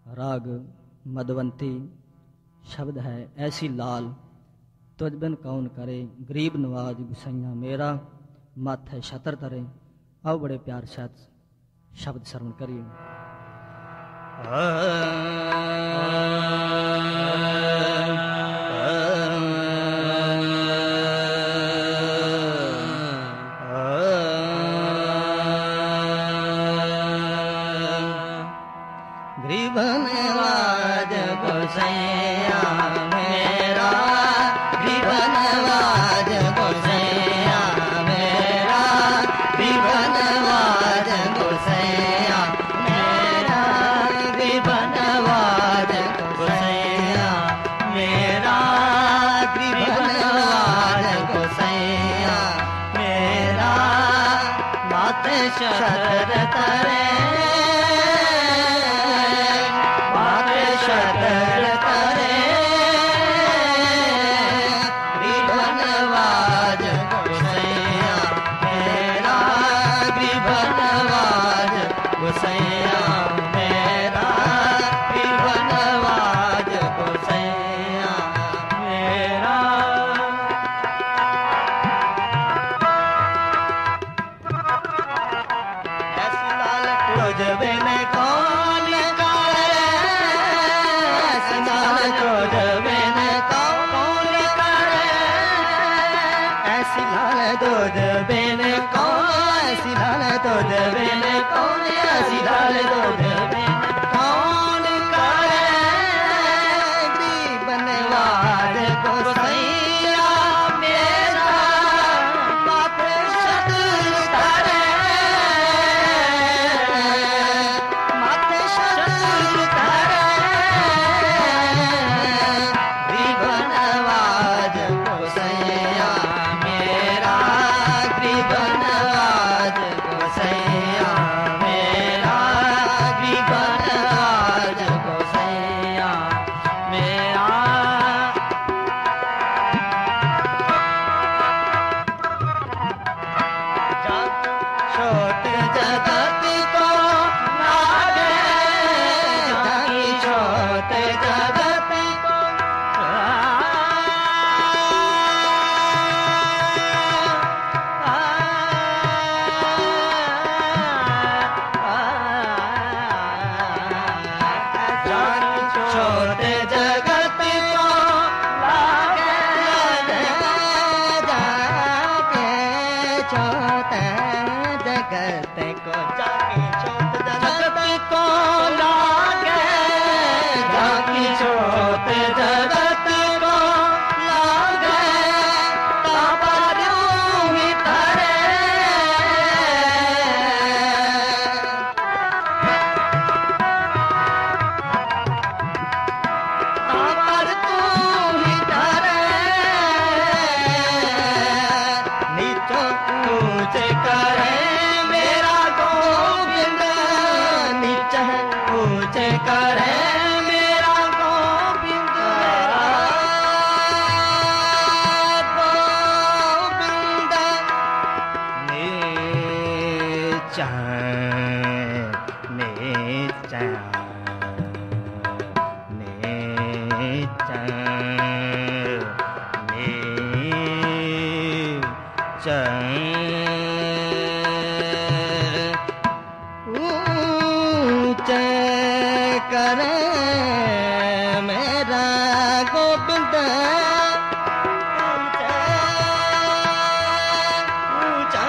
राग मधवंती। शब्द है ऐसी लाल तुझ बिन कौन करे, गरीब नवाज गुसैया मेरा, माथे छतर तरे। आओ बड़े प्यार साथ शब्द श्रवण करिए। गरीब नवाज गुसैया मेरा, गरीब नवाज गुसैया मेरा, गरीब नवाज गुसैया मेरा, गरीब नवाज गुसैया मेरा, गरीब नवाज गुसैया मेरा, माथे छतर तरे, छतर तरे, गरीब नवाज गुसैया मेरा, गरीब नवाज गुसैया मेरा, गरीब नवाज गुसैया मेरा। ऐसी लाल तुझ बिन कौन करे, तुझ बिन कौन करे, ऐसी लाल तुझ बिन कौन, ऐसी लाल तुझ बिन कौन, ऐसी लाल तुझ बिन कौन करे, गरीब नवाज गुसैया मेरा, माथे छतर तरे, माथे छतर तरे, गरीब नवाज गुसैया मेरा, गरीब नवाज गुसैया मेरा, गरीब नवाज गुसैया मेरा। छोट जगत को लागे, जाकी छोट जगत को छोट जगत को लागे, जाके छोट जगत को, जाके छोट जगत को लागे, जाके छोट जगत को लागे, तापरूं ही तरे, तापर तू ही तरे, नीचो ऊंच करे मेरा गोविंद, नीचे ऊंच करे मेरा गोविंद, गोविंद नीचा नीचा नीचा नीचा ऊंच करे मेरा गोविंद, ऊंचा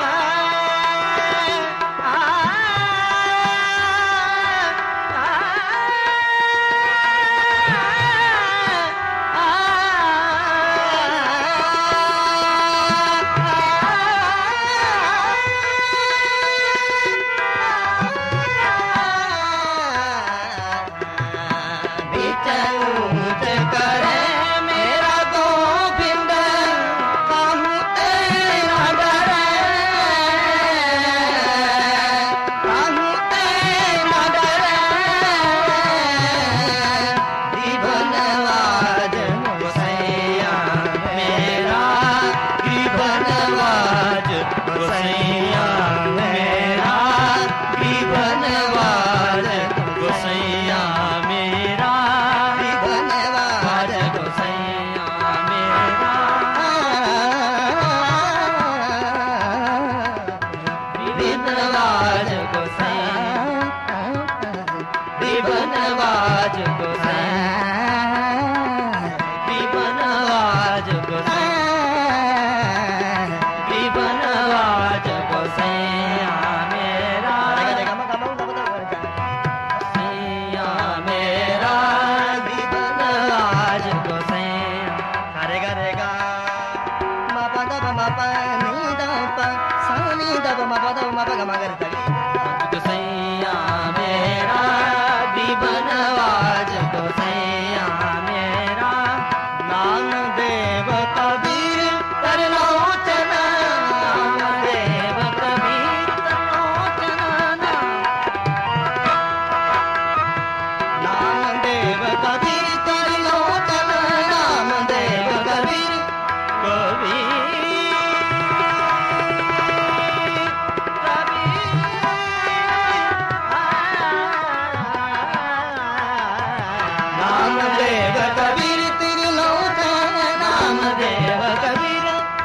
गोसैया मेरा नवाज गोसाई, गरीब नवाज गोसाई, गरीब नवाज गोसैया मेरा, सैया मेरा गरीब नवाज गोसैया। रे गा रे गा मा पा दा मा पा नी दा पा सा नी दा मा पा दा मा पा गा मा गा रे गोसैया मेरा गरीब नवाज गोसैया मेरा। नाम देव कबीर तरलोचन, नाम देव कबीर तरलोचन, नाम देव कबीर तरलोचन, नाम देव कबीर नामदेव कबीर त्रिलोचन, नामदेव कबीर।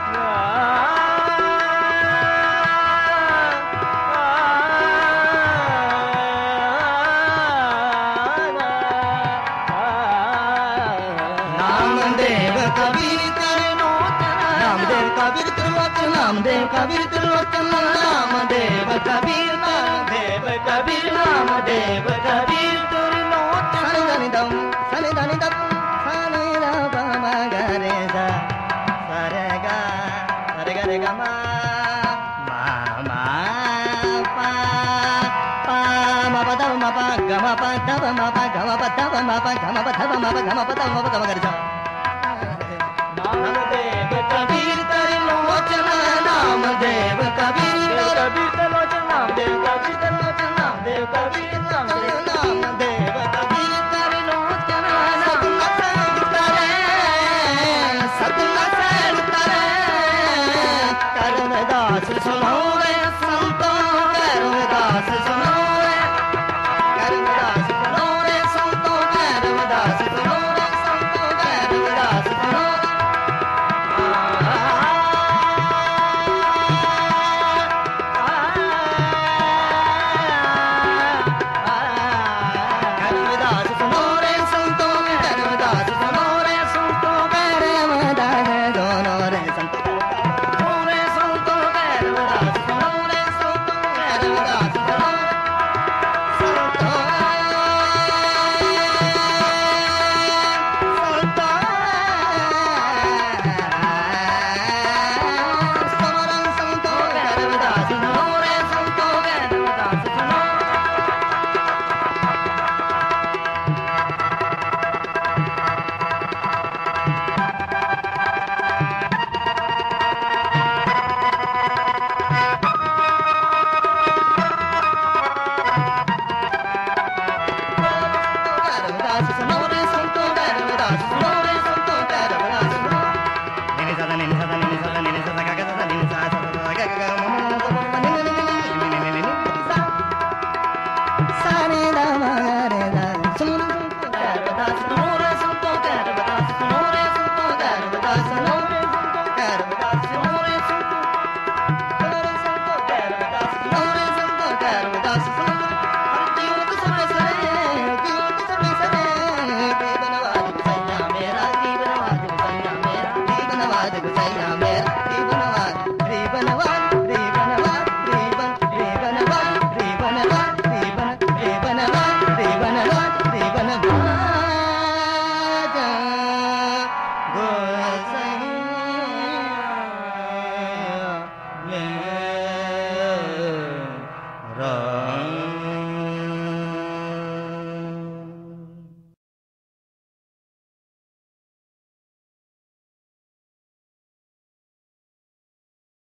नामदेव कबीर त्रिलोचन, नामदेव कबीर त्रिलोचन, नामदेव कबीर त्रिलोचन, नामदेव कबीर, नामदेव कबीर, नामदेव कबीर त्रिलोचन। सनि दम सनि धनि दम सनि दा पा मा गा रे सा सा रे गा रे गा मा मा मा पा पा मा पा दा मा पा गा मा पा दा मा पा गा मा पा दा मा पा गा मा पा दा मा पा गा मा पा दा मा पा गा मा गा रे सा। नामदेव कबीर त्रिलोचन, नामदेव कबीर, कबीर त्रिलोचन।